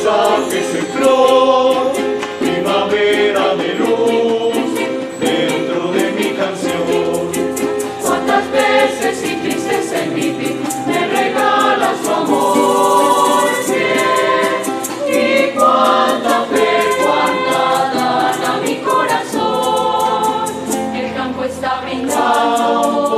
paisajes en flor, primavera de luz dentro de mi canción. Cuántas veces y tristes en mi vida me regala su amor fiel, y cuánta fe, cuánta dan a mi corazón. El campo está brindando